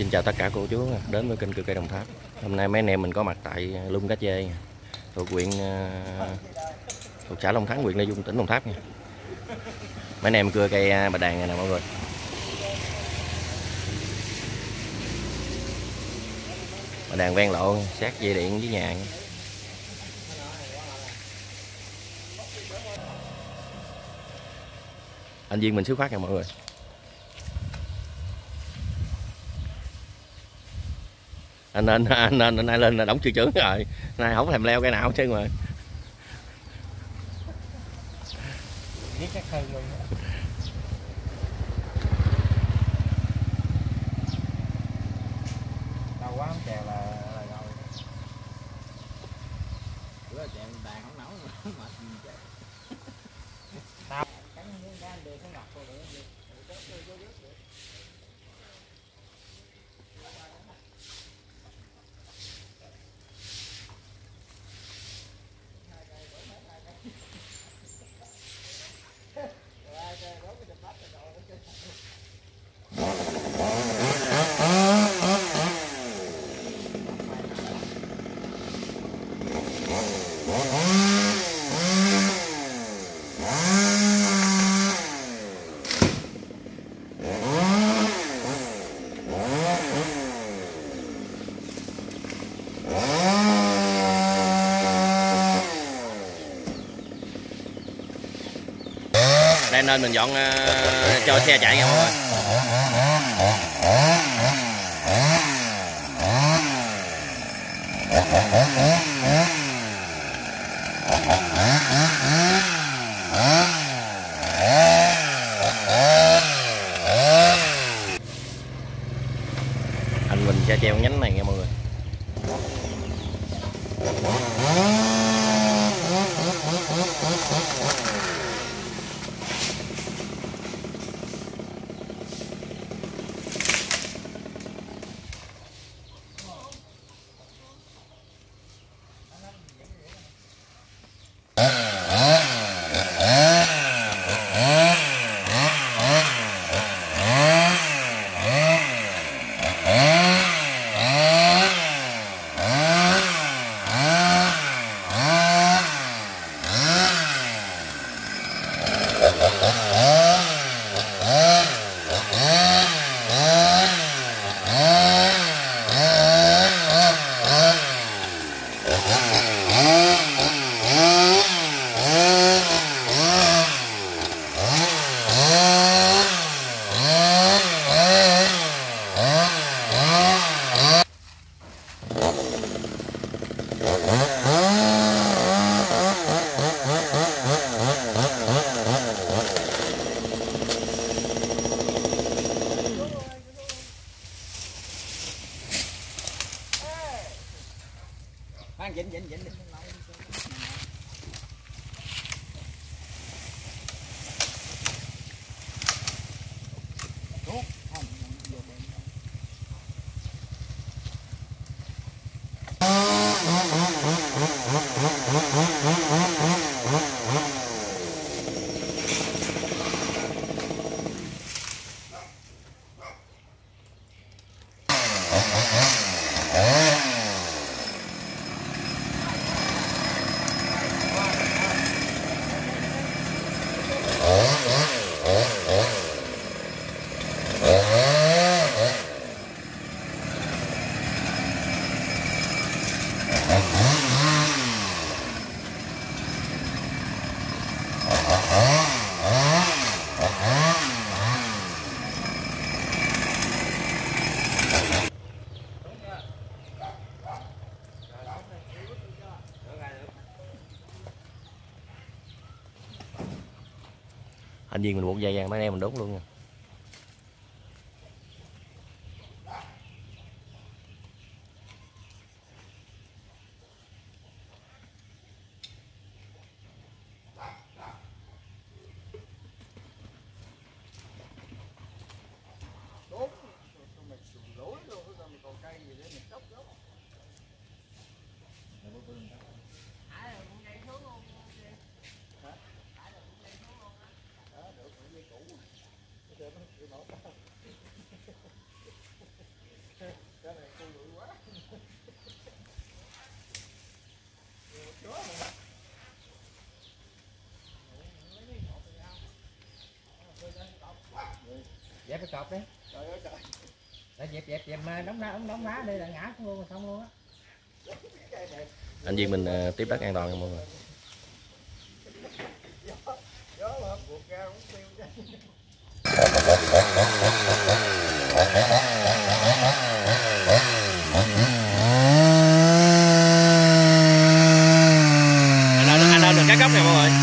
Xin chào tất cả cô chú đến với kênh Cưa Cây Đồng Tháp. Hôm nay mấy anh em mình có mặt tại Lung Cá Chê thuộc huyện thuộc xã Long Thắng, huyện Lê Dung, tỉnh Đồng Tháp nha. Mấy anh em cưa cây bạch đàn này nè mọi người. Bạch đàn ven lộ sát dây điện với nhà nha. Anh Viên mình xuất phát nha mọi người. Anh nay lên là đóng chưa chưởng rồi, nay không thèm leo cây nào chứ mà. Biết chắc hơn luôn. Đau quá không chèo là rồi. Bữa chèo đàn không nổi mà mệt gì chứ. Tao cắn miếng ra được cái ngọc rồi được. Đây nên mình dọn cho xe chạy nha mọi người. Anh mình sẽ treo nhánh này nha mọi người. Dịnh. Anh Viên mình buộc dây ra mấy anh em mình đốn luôn nha. Dẹp cái cọp đi. Để dẹp mà đóng đá đi là ngã luôn xong luôn á. Anh Viên mình tiếp đất an toàn nha mọi người. Anh ơi đừng cắt góc nè mọi người.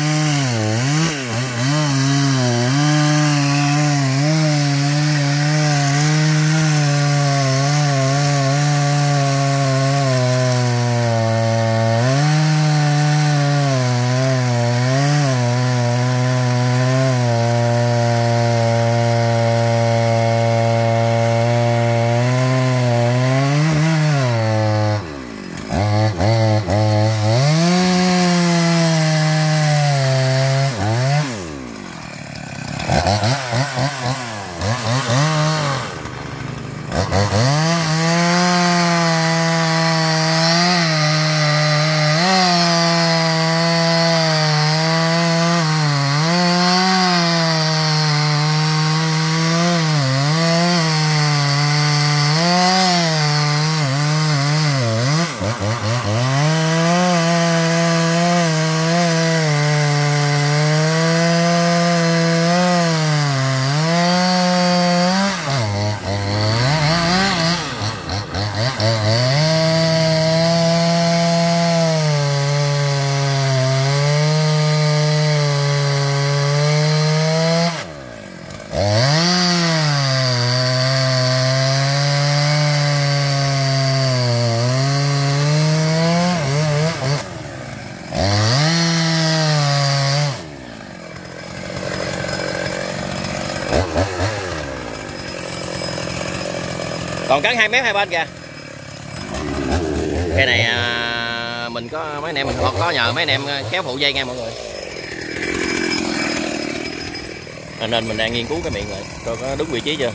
Còn cắn 2 mét hai bên kìa. Cái này mình có mấy anh em mình có nhờ mấy anh em kéo phụ dây nha mọi người. Nên mình đang nghiên cứu cái miệng này coi có đúng vị trí chưa.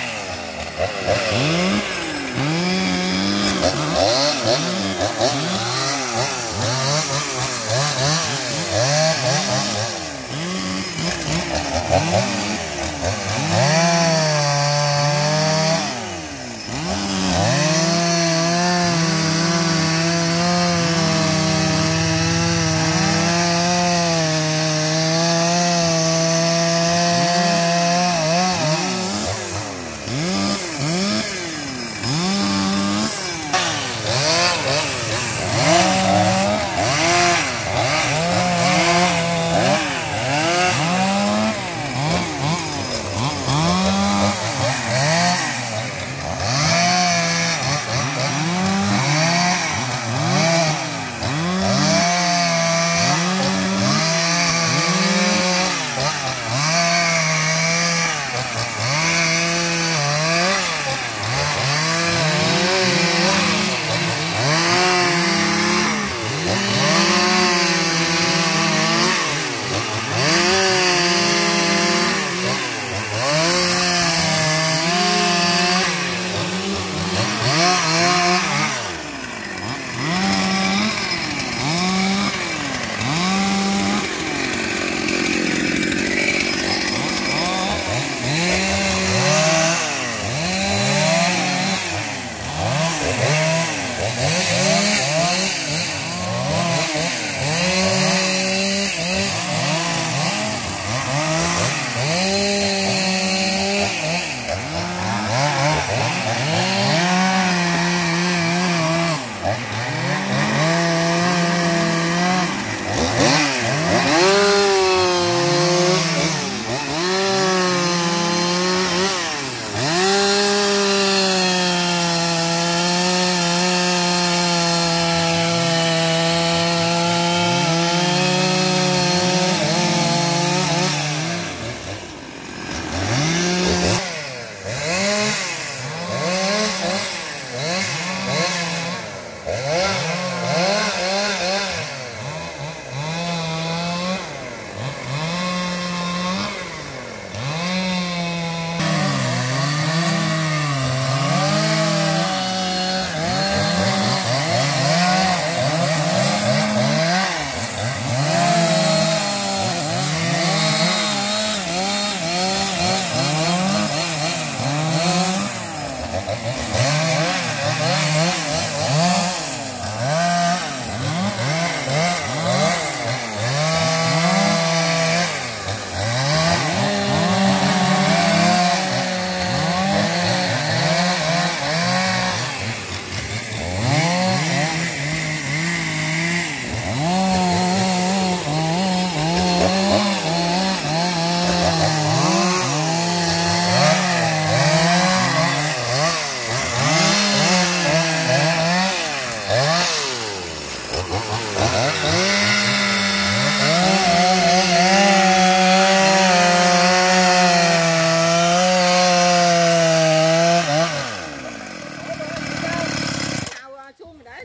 Mm-hmm.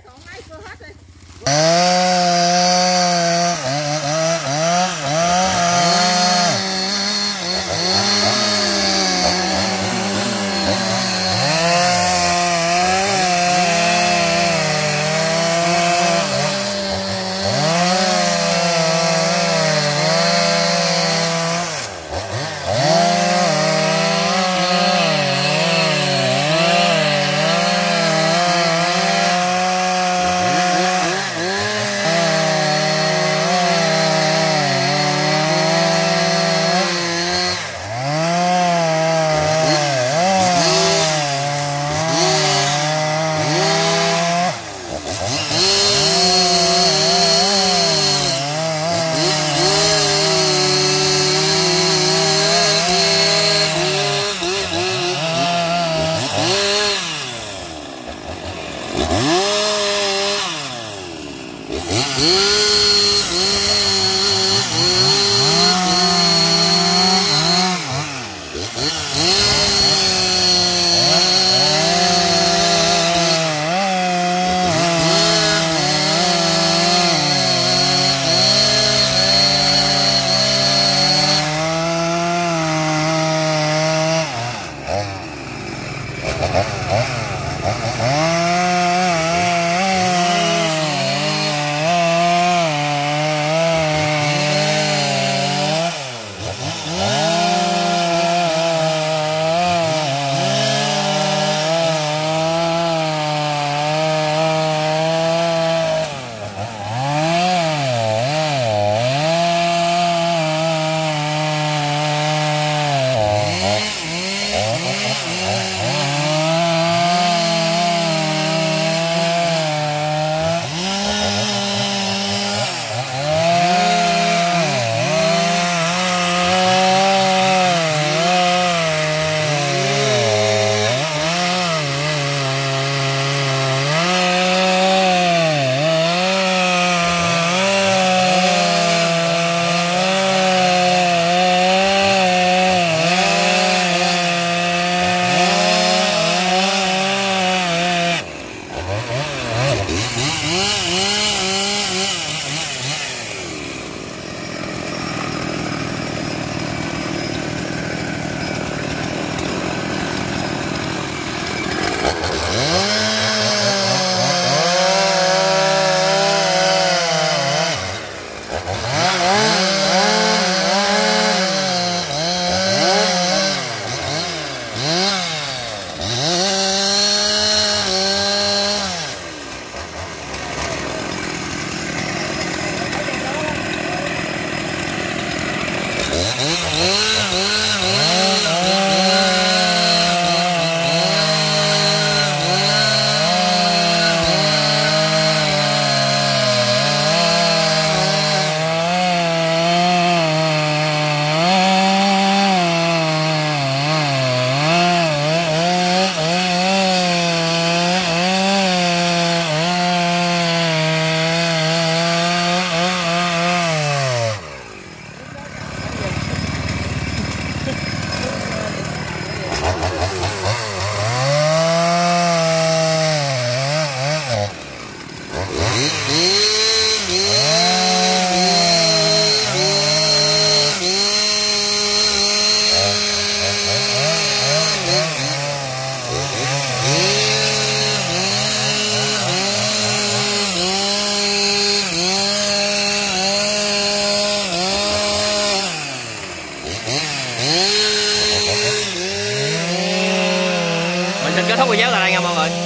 Mình xin kết thúc video tại đây nha mọi người.